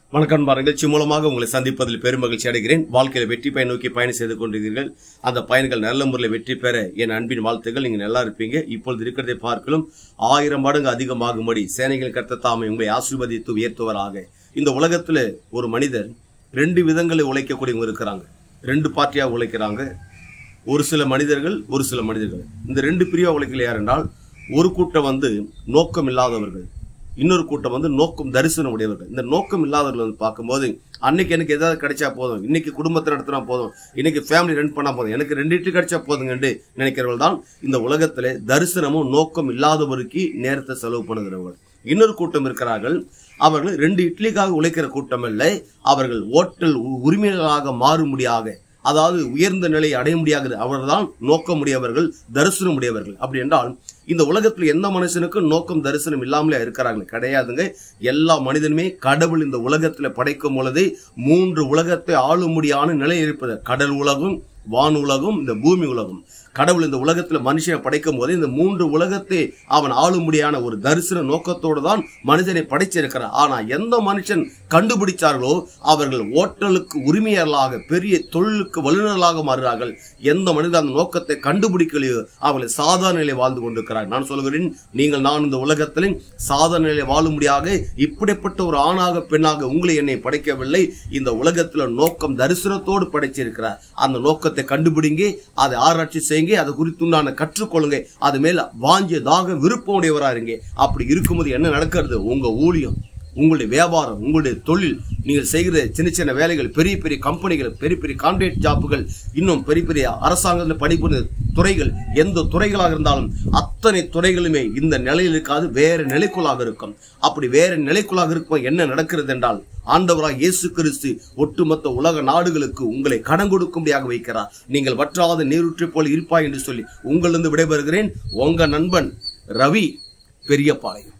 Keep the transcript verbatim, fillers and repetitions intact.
வணக்கம் பாருங்கள். நிகழ்ச்சி மூலமாக உங்களை சந்திப்பதில் பெரும் மகிழ்ச்சி அடைகிறேன். வாழ்க்கையில வெற்றி பயன் நோக்கி பயணம் செய்து கொண்டிருக்கிறீர்கள். அந்த பயன்கள் நல்ல முறையில் வெற்றி பெற என் அன்பின் வாழ்த்துக்கள். நீங்க நல்லா இருப்பீங்க. இப்பொழுது இருக்கிறதை பார்க்கலும் ஆயிரம் மடங்கு அதிகமாகும்படி சேனைகள் கர்த்தர் தாமே உங்களை ஆசீர்வதித்து உயர்த்துவராக. இந்த உலகத்துல ஒரு மனிதர் ரெண்டு விதங்களை உழைக்கக்கூடியவங்க இருக்கிறாங்க. ரெண்டு பார்ட்டியாக உழைக்கிறாங்க. ஒரு சில மனிதர்கள் ஒரு சில மனிதர்கள் இந்த ரெண்டு பிரிவா உழைக்கல. யார் என்றால், ஒரு கூட்டம் வந்து நோக்கம் இல்லாதவர்கள், இன்னொரு கூட்டம் வந்து நோக்கம் தரிசனம் உடையவர்கள். இந்த நோக்கம் இல்லாதவர்கள் வந்து பார்க்கும்போது, அன்னைக்கு எனக்கு ஏதாவது கிடைச்சா போதும், இன்னைக்கு குடும்பத்தை நடத்தினா போதும், இன்னைக்கு ஃபேமிலி ரன் பண்ணா போதும், எனக்கு ரெண்டு இட்லி கிடைச்சா போதுங்க என்று நினைக்கிறவர்கள் தான் இந்த உலகத்திலே தரிசனமும் நோக்கம் இல்லாதவருக்கு நேரத்தை செலவு பண்ணுகிறவர்கள். இன்னொரு கூட்டம் இருக்கிறார்கள். அவர்கள் ரெண்டு இட்லிக்காக உழைக்கிற கூட்டம் இல்லை, அவர்கள் ஓட்டல் உரிமையாளர்களாக மாறும்படியாக, அதாவது உயர்ந்த நிலையை அடைய முடியாது. அவர்தான் நோக்கமுடையவர்கள், தரிசனம் உடையவர்கள். அப்படி என்றால் இந்த உலகத்தில் எந்த மனுஷனுக்கும் நோக்கம் தரிசனம் இல்லாமலே இருக்கிறார்கள்? கிடையாதுங்க. எல்லா மனிதனுமே கடவுள் இந்த உலகத்துல படைக்கும் பொழுது மூன்று உலகத்தை ஆளும்படியான நிலை இருப்பது. கடல் உலகம், வான் உலகம், இந்த பூமி உலகம். கடவுள் இந்த உலகத்துல மனுஷனை படைக்கும் போது இந்த மூன்று உலகத்தை அவன் ஆளும்படியான ஒரு தரிசன நோக்கத்தோடு தான் மனிதனை படைச்சிருக்கிறார். ஆனா எந்த மனுஷன் கண்டுபிடிச்சார்களோ அவர்கள் ஓட்டலுக்கு உரிமையாளர்களாக, பெரிய தொழிலுக்கு வல்லுநர்களாக மாறுகிறார்கள். எந்த மனிதன் அந்த நோக்கத்தை கண்டுபிடிக்கலையோ அவர்கள் சாதாரண நிலை வாழ்ந்து கொண்டிருக்கிறார்கள். நான் சொல்கிறேன், நீங்கள் நான் இந்த உலகத்திலே சாதாரண நிலை வாழும்படியாக இப்படிப்பட்ட ஒரு ஆணாக பெண்ணாக உங்களை என்னை படைக்கவில்லை. இந்த உலகத்துல நோக்கம் தரிசனத்தோடு படைச்சிருக்கிறார். அந்த நோக்கத்தை கண்டுபிடிங்க, அதை ஆராய்ச்சி செய்யுங்க, அதை குறித்துண்டான கற்றுக்கொள்ளுங்க, அது மேல வாஞ்சியதாக விருப்பம் உடையவரா இருங்க. அப்படி இருக்கும்போது என்ன நடக்கிறது? உங்க ஊழியம், உங்களுடைய வியாபாரம், உங்களுடைய தொழில், நீங்கள் செய்கிற சின்ன சின்ன வேலைகள், பெரிய பெரிய கம்பெனிகள், பெரிய பெரிய கான்ட்ராக்ட் ஜாப்புகள், இன்னும் பெரிய பெரிய அரசாங்கத்தில் பணிபுரிந்த துறைகள், எந்த துறைகளாக இருந்தாலும் அத்தனை துறைகளுமே இந்த நிலையில் இருக்காது, வேற நிலைக்குள்ளாக இருக்கும். அப்படி வேற நிலைக்குள்ளாக இருக்கும் என்ன நடக்கிறது என்றால், ஆண்டவராக இயேசு கிறிஸ்து ஒட்டுமொத்த உலக நாடுகளுக்கு உங்களை கடன் கொடுக்கும்படியாக வைக்கிறார். நீங்கள் வற்றாத நீரூற்றை போல் இருப்பாய் என்று சொல்லி உங்களிருந்து விடைபெறுகிறேன். உங்க நண்பன் ரவி, பெரியபாளையம்.